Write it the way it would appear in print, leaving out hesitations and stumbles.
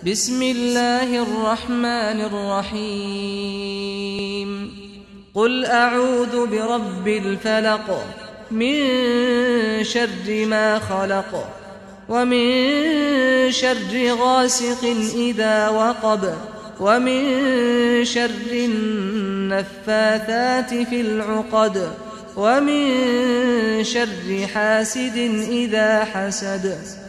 بسم الله الرحمن الرحيم قل أعوذ برب الفلق من شر ما خلق ومن شر غاسق إذا وقب ومن شر النفاثات في العقد ومن شر حاسد إذا حسد